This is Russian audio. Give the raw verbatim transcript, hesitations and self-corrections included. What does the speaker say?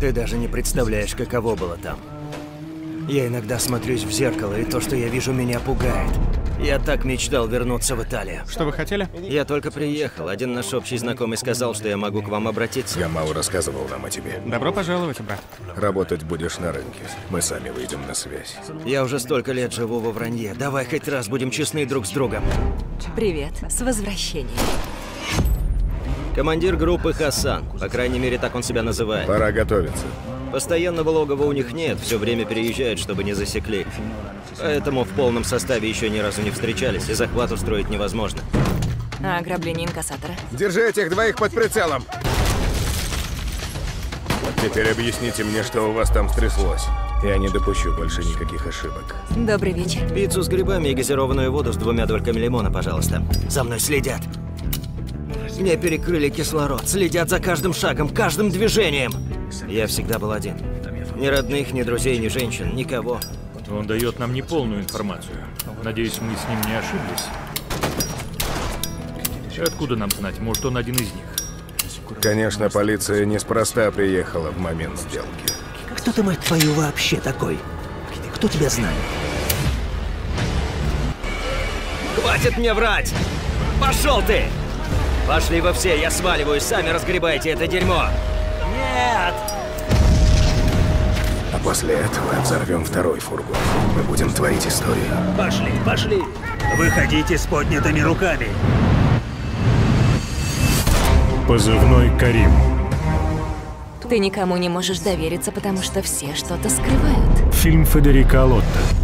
Ты даже не представляешь, каково было там. Я иногда смотрюсь в зеркало, и то, что я вижу, меня пугает. Я так мечтал вернуться в Италию. Что вы хотели? Я только приехал. Один наш общий знакомый сказал, что я могу к вам обратиться. Гамал рассказывал нам о тебе. Добро пожаловать, брат. Работать будешь на рынке. Мы сами выйдем на связь. Я уже столько лет живу во вранье. Давай хоть раз будем честны друг с другом. Привет, с возвращением. Командир группы Хасан. По крайней мере, так он себя называет. Пора готовиться. Постоянного логова у них нет, все время переезжают, чтобы не засекли. Поэтому в полном составе еще ни разу не встречались, и захват устроить невозможно. А ограбление инкассатора? Держи этих двоих под прицелом! Теперь объясните мне, что у вас там стряслось. Я не допущу больше никаких ошибок. Добрый вечер. Пиццу с грибами и газированную воду с двумя дольками лимона, пожалуйста. За мной следят. Мне перекрыли кислород, следят за каждым шагом, каждым движением. Я всегда был один. Ни родных, ни друзей, ни женщин, никого. Он дает нам неполную информацию. Надеюсь, мы с ним не ошиблись. Откуда нам знать? Может, он один из них? Конечно, полиция неспроста приехала в момент сделки. Кто ты, мать твою, вообще такой? Кто тебя знает? Хватит мне врать! Пошел ты! Пошли вы все, я сваливаю, сами разгребайте это дерьмо! Нет! А после этого взорвем второй фургон. Мы будем творить историю. Пошли, пошли! Выходите с поднятыми руками! Позывной Карим. Ты никому не можешь довериться, потому что все что-то скрывают. Фильм Федерико Алотто.